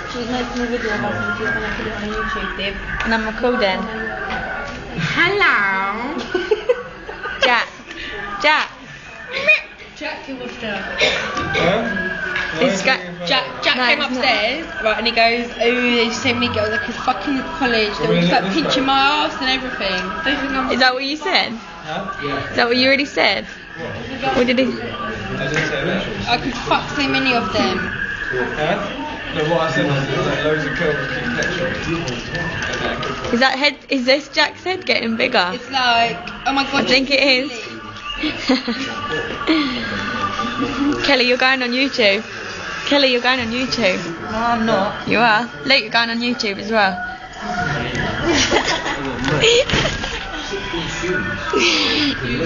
She's making a video about me. She's gonna put it on YouTube, babe. And I'm recording. Hello. Jack. Jack. Jack, you was there. Jack Came upstairs, right, and he goes, "Oh, there's so many girls like in fucking college. They were just like pinching my ass and everything." They think I'm Is that what you said? Huh? Yeah. Is that what you already said? What did he? I didn't say that. I could fuck so many of them. Huh? No, what I said was there's like loads of girls that keep lecturing. Is that head? Is this Jack's head getting bigger? It's like, oh my god. I think it is. Kelly, you're going on YouTube. Kelly, you're going on YouTube. No, I'm not. You are. Luke, you're going on YouTube as well.